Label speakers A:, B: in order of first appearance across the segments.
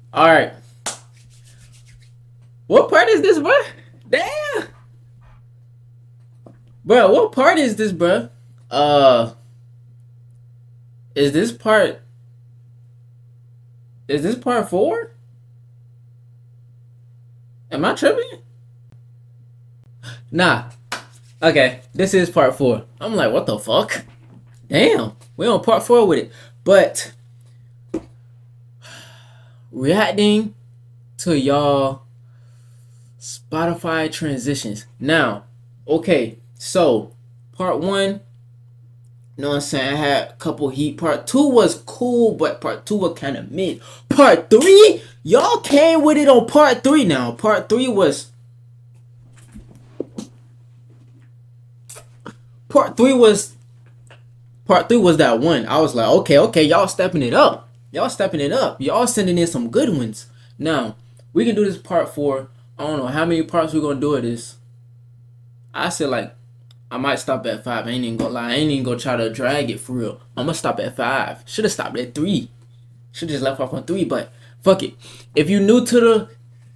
A: All right. What part is this, bro? Damn. Bro, what part is this, bro? Uh, is this part? Is this part 4? Am I tripping? Nah. Okay, this is part 4. I'm like, what the fuck? Damn, we on part 4 with it. But reacting to y'all Spotify transitions. Now, okay, so part 1, you know what I'm saying? I had a couple heat. Part 2 was cool, but part 2 was kind of mid. Part 3, y'all came with it on part 3 now. Part 3 was that one. I was like, okay, y'all stepping it up. Y'all stepping it up. Y'all sending in some good ones. Now, we can do this part 4. I don't know how many parts we're gonna do of this. I said like I might stop at 5. I ain't even gonna lie. I ain't even gonna try to drag it for real. I'm gonna stop at 5. Should have stopped at 3. Should just left off on 3, but fuck it. If you new to the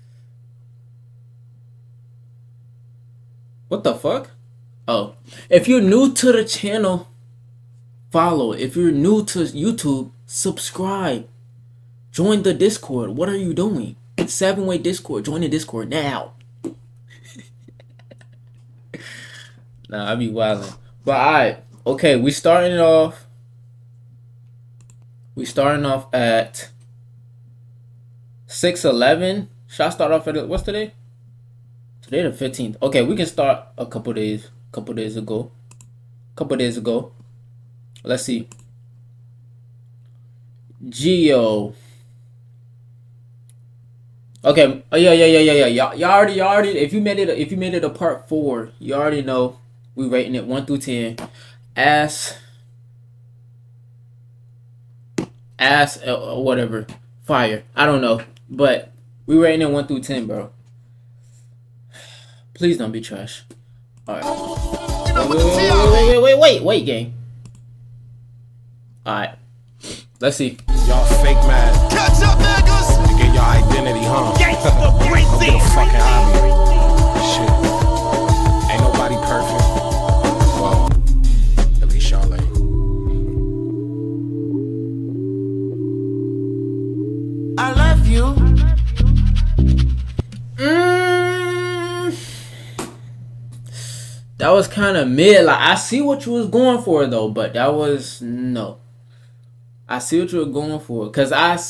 A: what the fuck? Oh, if you're new to the channel, follow. If you're new to YouTube, subscribe. Join the Discord. What are you doing? 7-way Discord. Join the Discord now. Nah, I be wildin'. But alright. Okay, we starting off at 6:11. Should I start off at what's today? Today the 15th. Okay, we can start a couple days ago. Let's see. Geo. Okay. Oh yeah. Y'all already. If you made it a part 4, you already know we rating it 1 through 10. Ass whatever. Fire. I don't know, but we rating it 1 through 10, bro. Please don't be trash. All right. Wait, gang. All right. Let's see.
B: Y'all fake mad. Catch up, niggas. To get your identity, huh? Don't get a fucking hobby. Shit. Ain't nobody perfect. Well, at least y'all ain't. I love you.
A: That was kind of mid. Like, I see what you was going for, though, but that was no. I see what you were going for, cause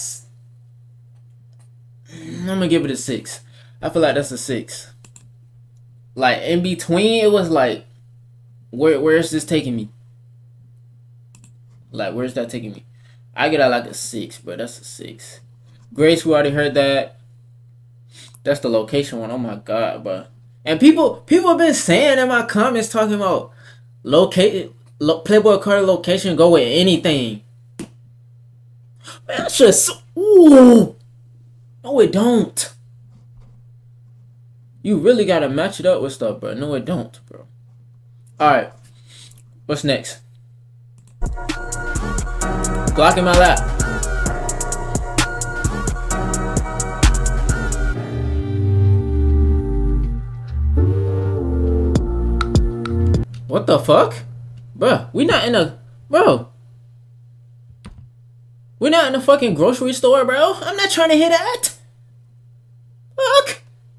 A: I'm gonna give it a 6. I feel like that's a 6. Like in between, it was like, where is this taking me? Like, where's that taking me? I get out like a 6, but that's a 6. Grace, we already heard that. That's the location one. Oh my god, bro. And people have been saying in my comments talking about Playboy Cardi location go with anything. Man, that's just ooh. No, it don't. You really gotta match it up with stuff, bro. No, it don't, bro. All right, what's next? Glock in my lap. What the fuck? Bro, we not in a... Bro. We're not in a fucking grocery store, bro. I'm not trying to hear that. Fuck.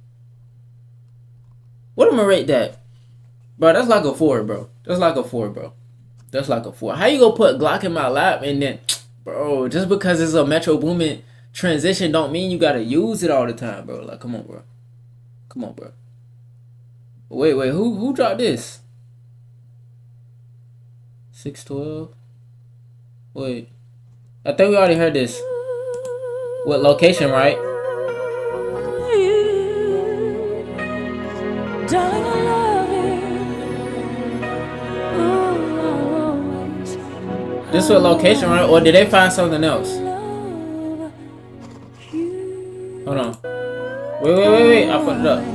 A: What am I rate that? Bro, that's like a 4, bro. That's like a 4, bro. That's like a 4. How you gonna put Glock in my lap and then... Bro, just because it's a Metro Boomin transition don't mean you gotta use it all the time, bro. Like, come on, bro. Come on, bro. Wait, who dropped this? 612. Wait, I think we already heard this. What location, right?
C: Darling, I love you.
A: This what location, right? Or did they find something else? Hold on. Wait. I put it up.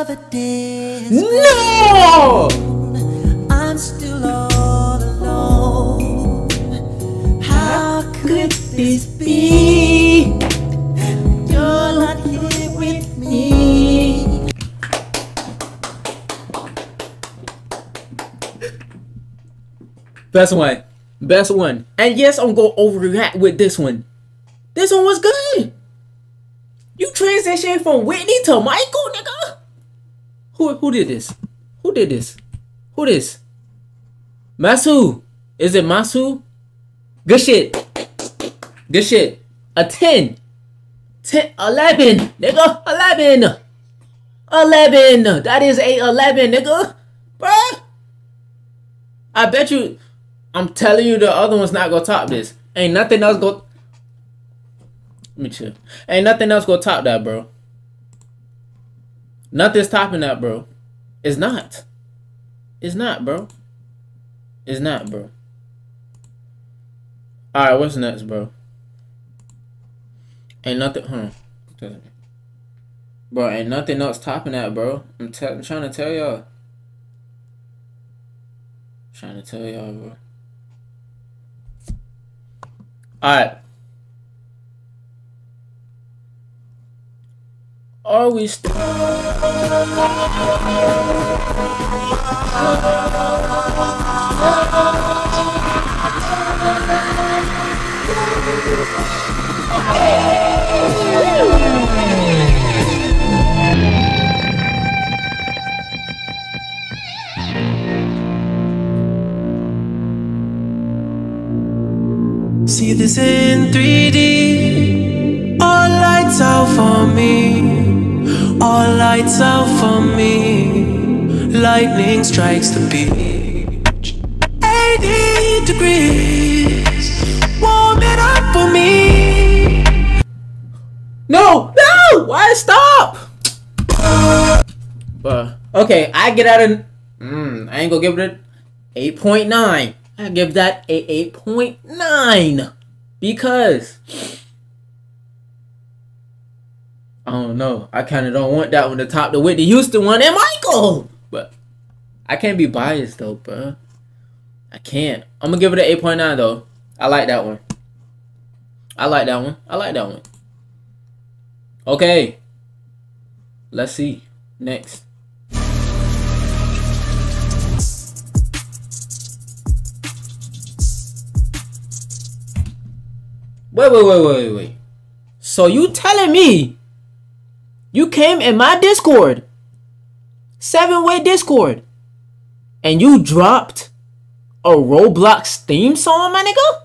D: of a day.
A: No!
D: I'm still all alone. How could this be? You're not here with me.
A: Best one. Best one. And yes, I'm gonna overreact with this one. This one was good. You transitioned from Whitney to Michael, nigga. Who did this? Who did this? Who this? Masu. Is it Masu? Good shit. Good shit. A 10. 10. 11. Nigga. 11. 11. That is a 11, nigga. Bruh. I bet you. I'm telling you, the other one's not gonna top this. Ain't nothing else go. Let me chill. Ain't nothing else gonna top that, bro. Nothing's topping that, bro. It's not. It's not, bro. It's not, bro. All right, what's next, bro? Ain't nothing. Bro, ain't nothing else topping that, bro. I'm trying to tell y'all. Trying to tell y'all, bro. Alright. Are we still?
D: See this in 3D. All lights out for me. All lights out for me. Lightning strikes the beach. 80 degrees. Warm it up for me.
A: No! No! Why stop? Okay, I get out of. I ain't gonna give it a 8.9. I give that a 8.9 because I don't know. I kind of don't want that one to top the Whitney Houston one and Michael, but I can't be biased though, bro. I can't. I'm gonna give it an 8.9 though. I like that one. I like that one. I like that one. Okay. Let's see. Next. Wait. So you telling me you came in my Discord, 7-way Discord, and you dropped a Roblox theme song, my nigga?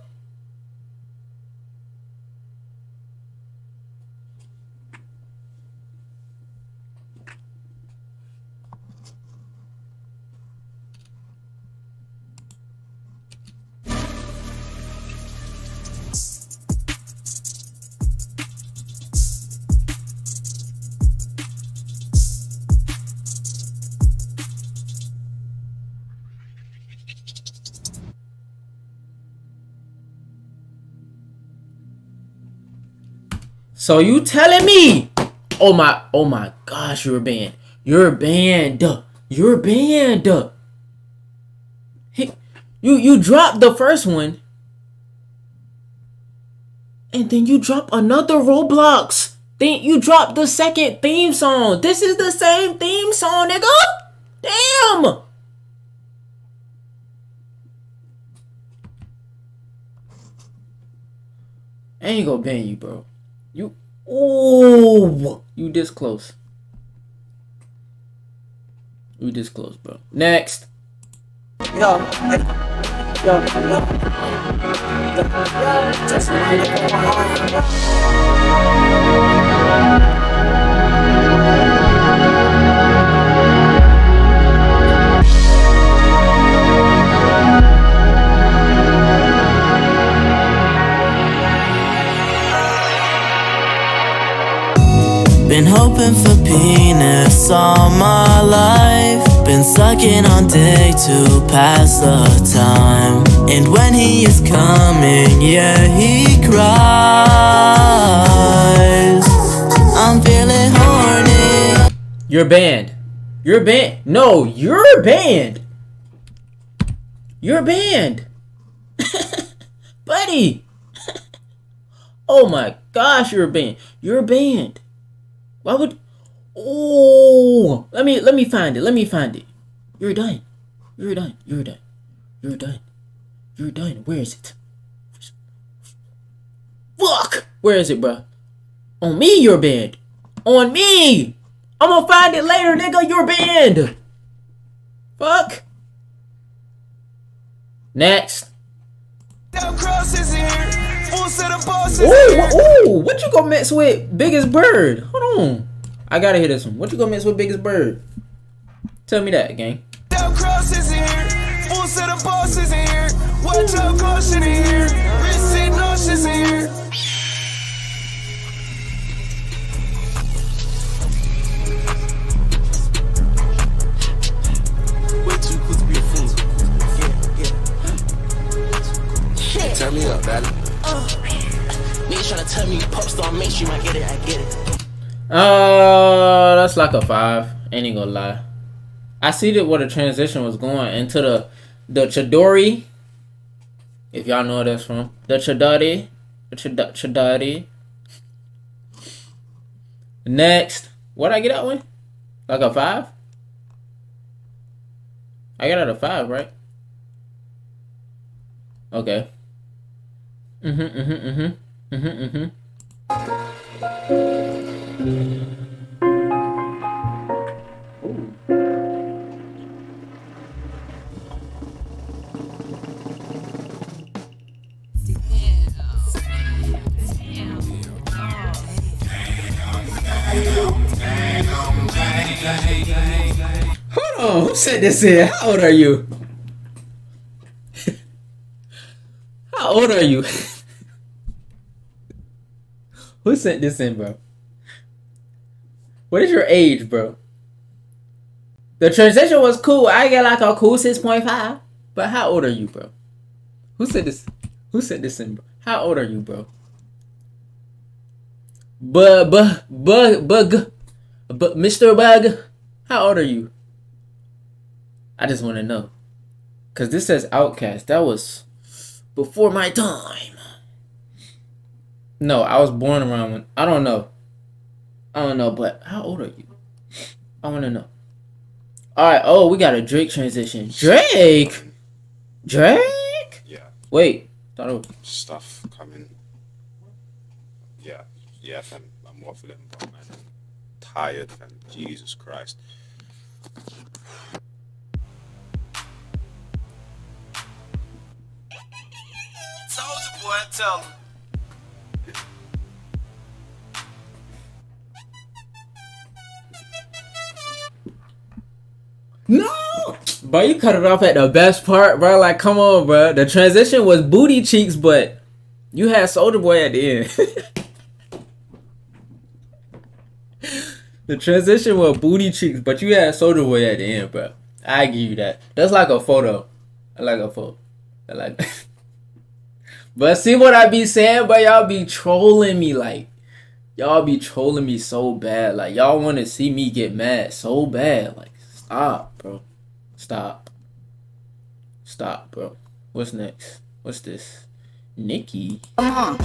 A: So you telling me, oh my gosh, you're banned. You're banned. You're banned. You dropped the first one. And then you drop another Roblox. Then you drop the second theme song. This is the same theme song, nigga. Damn. I ain't gonna ban you, bro. You this close. You this close, bro. Next.
D: Yo. Been hoping for penis all my life. Been sucking on dick to pass the time. And when he is coming, yeah, he cries. I'm feeling horny.
A: You're banned. You're banned. No, you're banned. You're banned. Buddy. Oh my gosh, you're banned. You're banned. Why would... Oh, let me find it. Let me find it. You're done. You're done. You're done. You're done. You're done. Where is it? Fuck! Where is it, bro? On me, you're banned. On me! I'm gonna find it later, nigga. You're banned. Fuck. Next. Ooh, what you gonna mix with Biggest Bird? Hold on. I gotta hear this one. What you gonna mix with Biggest Bird? Tell me that, gang.
E: Watch out, caution in here. Receipt notions in here. Way too quick to be a fool. Yeah. Turn me up, daddy. Niggas trying to tell me pop star mainstream. I get it, I get it.
A: That's like a 5. Ain't even gonna lie. I see that where the transition was going into the Chidori. If y'all know where that's from. The Chidori. The Chidori. Next. What'd I get that one? Like a 5? I got out a 5, right? Okay. Hold on, who said this in? How old are you? How old are you? Who sent this in, bro? What is your age, bro? The transition was cool. I get like a cool 6.5. But how old are you, bro? Who said this? Who sent this in, bro? How old are you, bro? Mr. Bug, how old are you? I just want to know. Because this says Outcast. That was before my time. No, I was born around when... I don't know. But how old are you? I want to know. Alright, oh, we got a Drake transition. Drake? Drake?
F: Yeah.
A: Wait. Thought it was...
F: Stuff coming. Yeah, fam. I'm waffling, bro, man. I'm tired, fam. Jesus Christ.
E: Soldier boy, tell him.
A: No! Bro, you cut it off at the best part, bro. Like, come on, bro. The transition was booty cheeks, but you had Soulja Boy at the end. The transition was booty cheeks, but you had Soulja Boy at the end, bro. I give you that. That's like a photo. I like a photo. I like that. But see what I be saying, bro? Y'all be trolling me, like. Y'all be trolling me so bad. Like, y'all want to see me get mad so bad. Like, stop, bro. Stop. Stop, bro. What's next? What's this? Nicki.
G: Come on.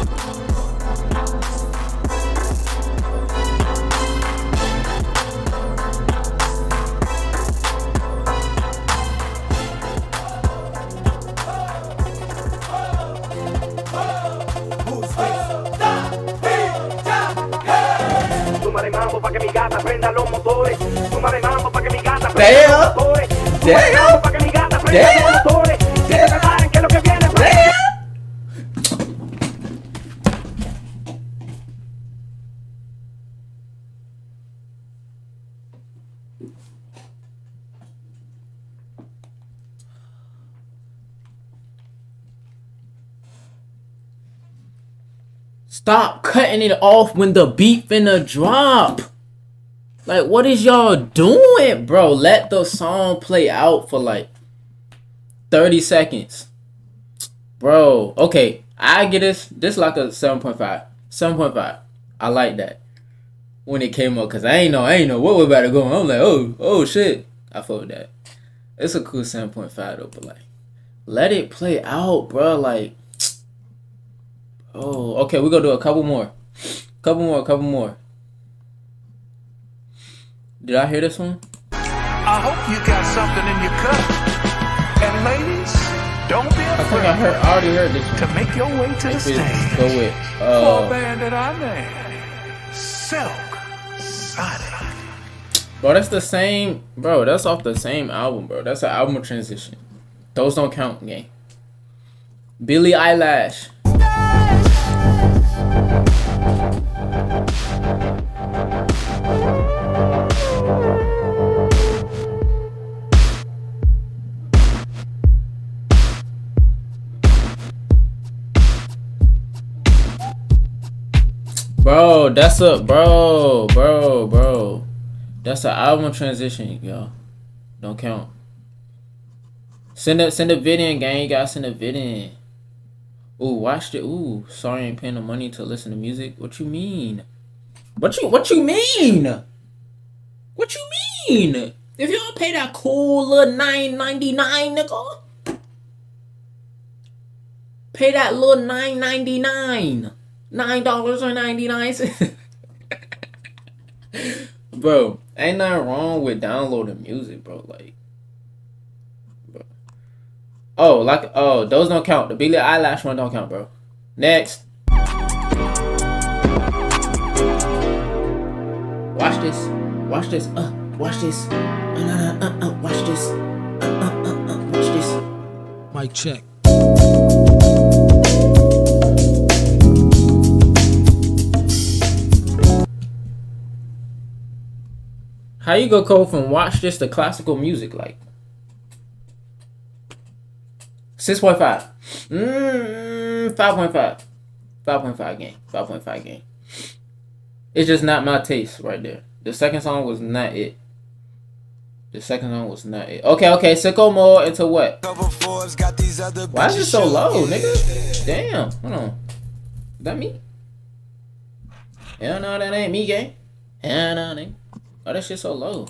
A: Damn! Damn! Damn! Damn! Stop cutting it off when the beat finna drop. Like, what is y'all doing, bro? Let the song play out for like 30 seconds. Bro, okay. I get this. This like a 7.5. 7.5. I like that. when it came up, cause I ain't know what was about to go on. I'm like, oh shit. I fuck with that. It's a cool 7.5 though, but like, let it play out, bro. Like, oh, okay, we gonna do a couple more. Couple more. Did I hear this one?
G: I hope you got something in your cup. And ladies, don't be
A: I think
G: afraid
A: I already heard this one.
G: to make your way to the stage.
A: Go with
G: For a band that I named Silk Sonic.
A: bro, that's the same, bro. That's off the same album, bro. That's an album transition. Those don't count, gang. Billie Eilish. Bro, that's a bro. That's an album transition, y'all. Don't count. Send a vid in, gang. You gotta send a vid in. Ooh, watched it. Ooh, sorry I ain't paying the money to listen to music. What you mean? What you mean? What you mean? If you don't pay that cool little $9.99, nigga. Pay that little $9.99. $9.99. Bro, ain't nothing wrong with downloading music, bro. Like, bro. Oh, those don't count. The Billie Eilish one don't count, bro. Next. Watch this. Watch this. Watch this. Watch this. Watch this.
H: Mic check.
A: How you go go from watch this to classical music like? 6.5. 5.5. 5.5 game. 5.5 game. It's just not my taste right there. The second song was not it. Okay. Sicko mode into what? Why is it so low, nigga? Damn. Hold on. Is that me? Hell no, that ain't me, gang. Hell no, nigga. Oh, that shit so low.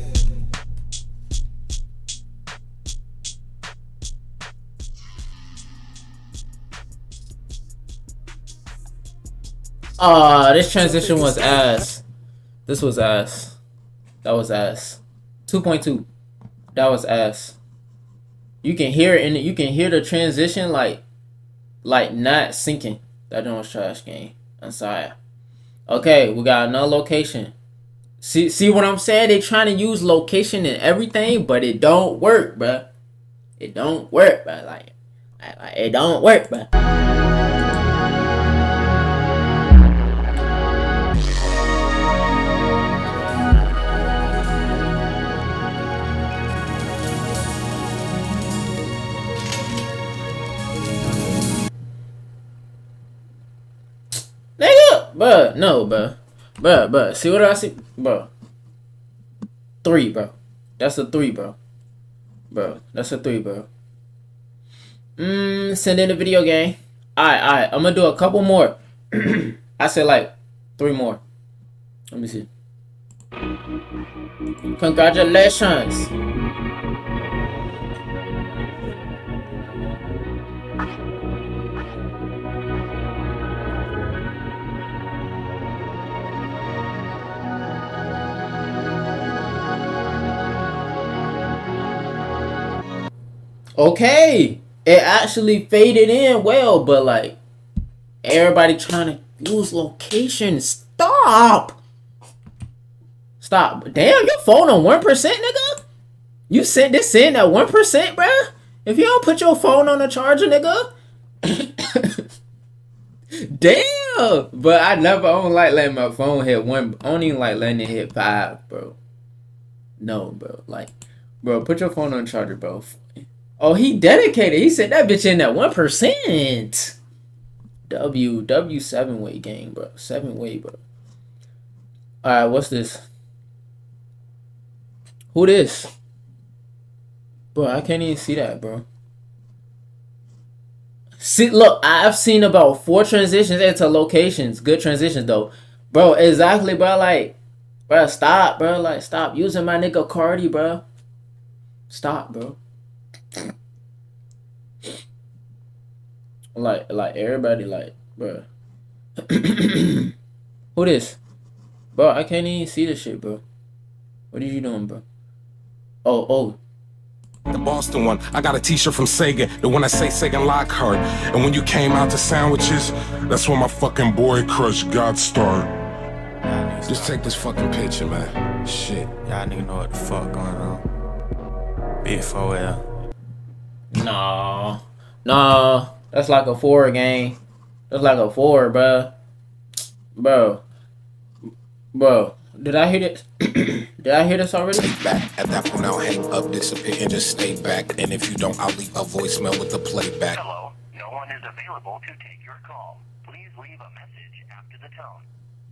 A: This transition was ass. This was ass. That was ass. 2.2. That was ass. You can hear it, and you can hear the transition like not syncing. That joint was trash, game. I'm sorry. Okay, we got another location. See what I'm saying? They trying to use location and everything, but it don't work, bruh. It don't work, bruh. Like it don't work, bruh. Nigga, bruh, no, bruh. Bruh, see what I see? Bro. 3, bro. That's a 3, bro. Bro, that's a 3, bro. Send in the video game. Alright. I'm gonna do a couple more. I said like 3 more. Let me see. Congratulations. Okay, it actually faded in well, but like everybody trying to use location. Stop. Damn, your phone on 1%, nigga. You sent this in at 1%, bruh. If you don't put your phone on the charger, nigga. Damn. But I don't like letting my phone hit 1. I don't even like letting it hit 5, bro. No, bro. Like, bro, put your phone on the charger, bro. Oh, he dedicated. He said that bitch in at 1%. W 7-way game, bro. 7-way, bro. Alright, what's this? Who this? Bro, I can't even see that, bro. See, look, I've seen about 4 transitions into locations. Good transitions, though. Bro, exactly, bro. Like, bro, stop, bro. Like, stop using my nigga Cardi, bro. Stop, bro. Like everybody, like, bro. Who this? Bro, I can't even see this shit, bro. What are you doing, bro? Oh.
B: The Boston one. I got a t-shirt from Sega, the one that say Sega Lockhart. And when you came out to sandwiches, that's when my fucking boy crush got started. Just take this fucking picture, man. Shit.
H: Y'all nigga know what the fuck going on. Big 4L.
A: No. That's like a 4 game. That's like a 4, bro. Bro. Did I hear this? Did I hear this already?
B: Back. At that point, I'll hang up, disappear, and just stay back. And if you don't, I'll leave a voicemail with the playback.
I: Hello, no one is available to take your call. Please leave a message after the tone.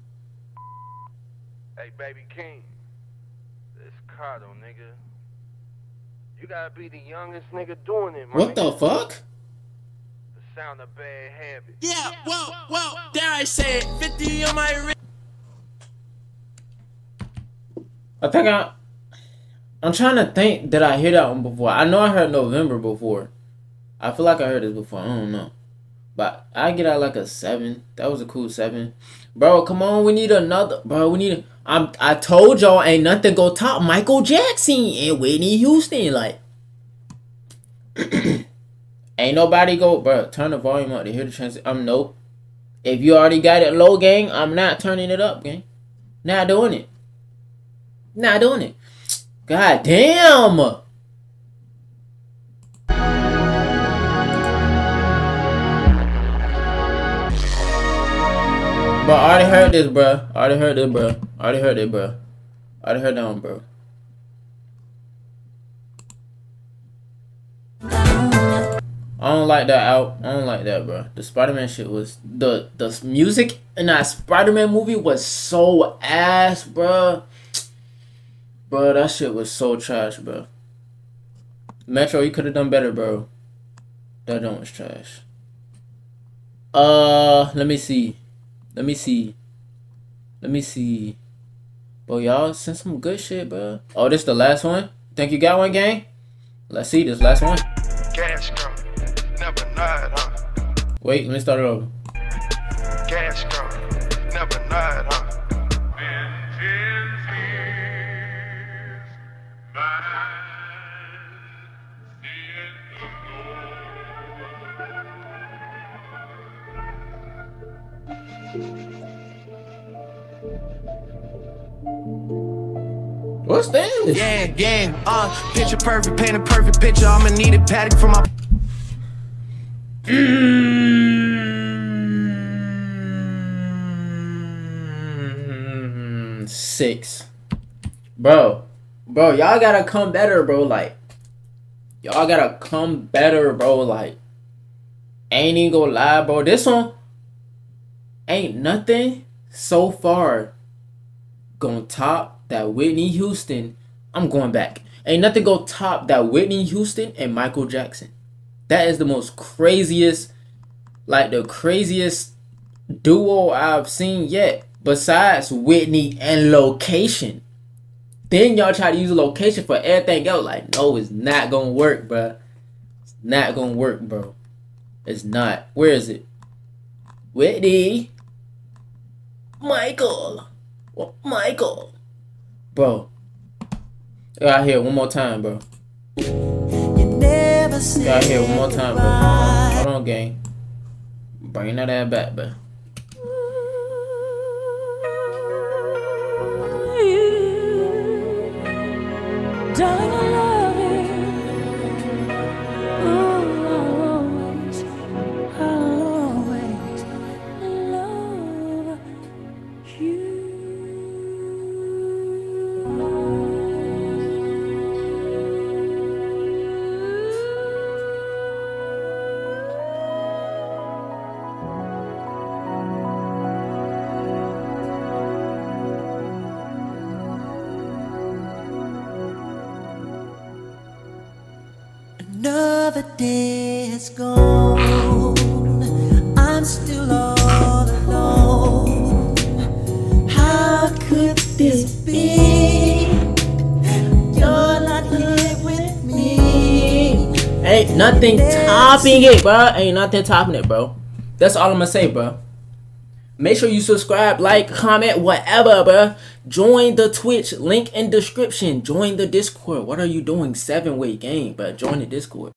J: Hey, baby king. It's Cardo, nigga. You gotta be the youngest nigga doing it, man.
A: What the fuck?
J: The sound of bad habits.
D: Yeah, well, there I say it. 50 on my wrist.
A: I think I'm trying to think. Did I hear that one before? I know I heard November before. I feel like I heard this before. I don't know. But I get out like a 7. That was a cool 7. Bro, come on. We need another. Bro, we need a... I told y'all ain't nothing go top Michael Jackson and Whitney Houston. Like... ain't nobody go... Bro, turn the volume up to hear the transition. Nope. If you already got it low, gang, I'm not turning it up, gang. Not doing it. Not doing it. God damn. But I already heard this, bro. I already heard this, bro. I already heard it, bro. I already heard that one, bro. I don't like that out. I don't like that, bro. The Spider-Man shit was... The music in that Spider-Man movie was so ass, bro. Bro, that shit was so trash, bro. Metro, you could have done better, bro. That one was trash. Let me see. Bro, y'all sent some good shit, bro. Oh, this the last one? Think you got one, gang? Let's see this last one.
J: Cash coming, never not, huh?
A: Wait, let me start it over.
J: Cash coming, never not, huh?
A: What's this?
E: Gang, picture perfect, paint a perfect picture. I'ma need a paddock for my.
A: 6. Bro, y'all gotta come better, bro. Like, y'all gotta come better, bro. Like, ain't even gonna lie, bro. This one ain't nothing so far gonna top that Whitney Houston. I'm going back. Ain't nothing gonna top that Whitney Houston and Michael Jackson. That is the most craziest, like the craziest duo I've seen yet. Besides Whitney and Location. Then y'all try to use a Location for everything else. Like, no, it's not gonna work, bro. It's not gonna work, bro. It's not. Where is it? Whitney. Michael. Well, Michael. Bro. Got here one more time, bro. Got here one more time, bro. Hold on, gang. Bring that ass back, bro.
C: Darling, I love you. I'll always love you.
D: Another day has gone. I'm still all alone.
A: Ain't nothing topping it, bro. Ain't nothing topping it, bro. That's all I'm gonna say, bro. Make sure you subscribe, like, comment, whatever, bro. Join the Twitch, link in description. Join the Discord. What are you doing? 7-way game, bro. Join the Discord.